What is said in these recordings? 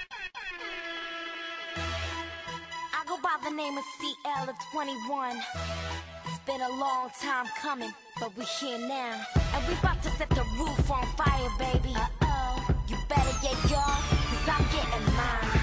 I go by the name of CL of 21. It's been a long time coming, but we here now. And we about to set the roof on fire, baby. Uh-oh. You better get yours, cause I'm getting mine.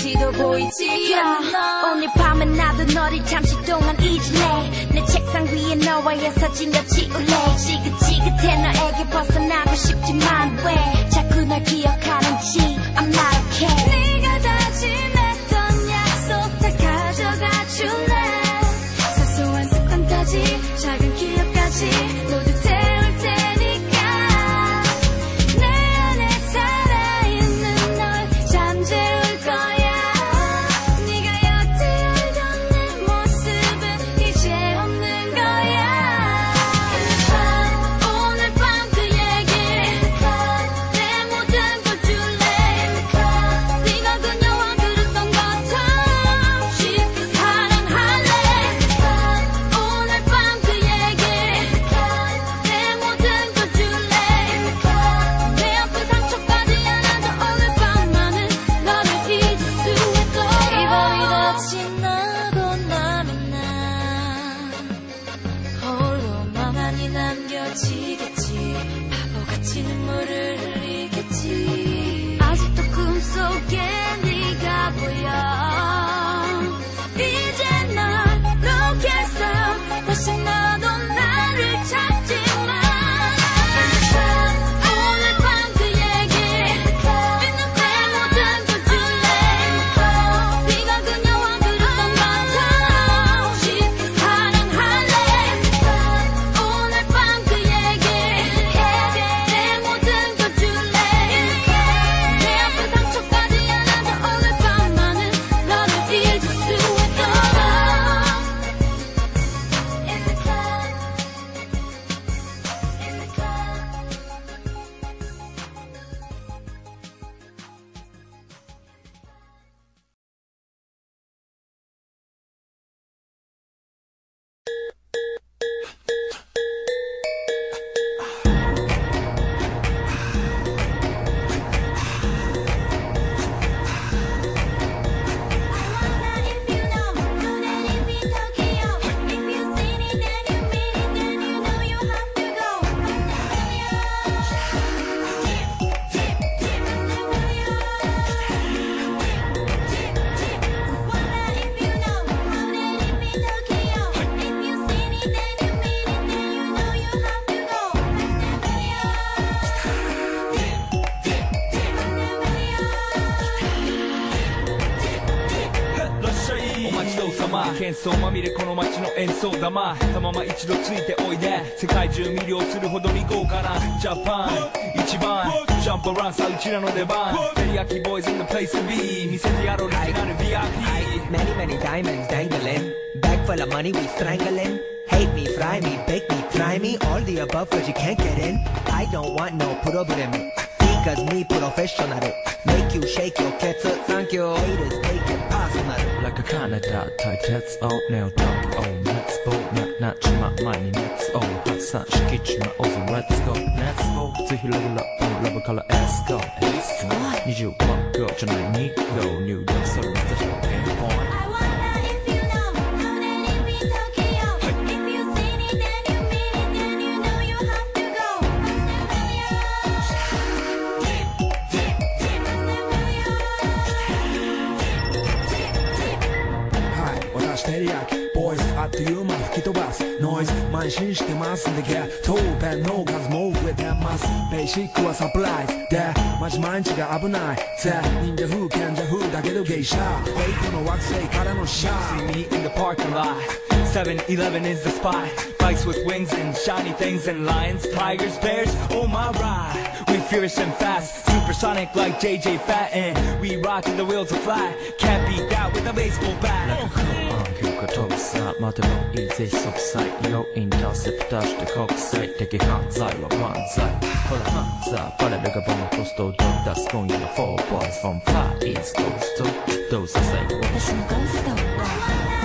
눈치도 보이지 않아 오늘 밤은 나도 너를 잠시 동안 잊을래 내 책상 위에 너와의 사진을 지울래 지긋지긋해 너에게 벗어나고 싶지만 왜 자꾸 널 기억하는지 I'm not okay 네가 다짐했던 약속 다 가져가 줄래 사소한 습관까지 작은 기억까지 모두 태울 테니까 내 안에 살아있는 널 잠재울 거야 네가 여태 알던 내 모습은 이제 없는 거야 오늘 밤 그 얘기 내 모든 걸 줄래 네가 그녀와 그랬던 것처럼 쉽게 사랑할래 오늘 밤 그 얘기 내 모든 걸 줄래 내 아픈 상처까지 안아줘 오늘 밤만은 너를 잊을 수 있도록 이 밤이 다 지나고 나면 난 홀로 멍하니 남겨지겠지 바보같이 눈물을 흘리겠지 아직도 꿈속에 네가 보여 이제 날 놓겠어 다시 나도 나를 찾지만 오늘 밤 그 얘기 내 모든 걸 줄래 네가 그녀와 그랬던 것처럼 쉽게 사랑할래 오늘 밤 그 얘기 내 모든 걸 줄래 내 아픈 상처까지 안아줘 오늘 밤만은 너를 잊을 수 있도록 In the club In the club お待ちどうさま喧騒まみれこの街の演奏玉たまま一度ついておいで世界中魅了するほどに豪華なジャパン一番ジャンプアランさうちらの出番テリヤキボーイズ in the place to be 見せてやろうオリジナル VIP Many, many diamonds dangling. Bag full of money, we strangling. Hate me, fry me, bake me, try me. All the above, cause you can't get in. I don't want no problem. Because me professional. Make you shake your cats up. Thank you. Haters, take it personal. Like a Canada type that's all now talk on let's go not my money let's all hot sun sketch my over let's goぜひレベルアップラブから let's go 25個じゃない2個入力それまたしかピンポイント I wonder if you know that it be Tokyo If you seen it then you mean it then you know you have to go はい私テリヤキボイスあっという間吹き飛ばすノイズ慢心してますんでゲットペンの数も増えてますベーシックはサプライズでマジ毎日が危ないぜ忍者風賢者風だけど芸者フェイクの惑星からのシャ See me in the parking lot 7-Eleven is the spot Bikes with wings and shiny things and lions tigers bears oh my ride we fierce and fast supersonic like JJ Fat and we rock till the wheels are flat can't beat that with a baseball bat 急化特産までもいいぜ即歳要インターセプターして国際的犯罪は万歳ほら犯罪バレルがボムコストを出す今夜の4 boys from far east coast どうせ最後私のゴースト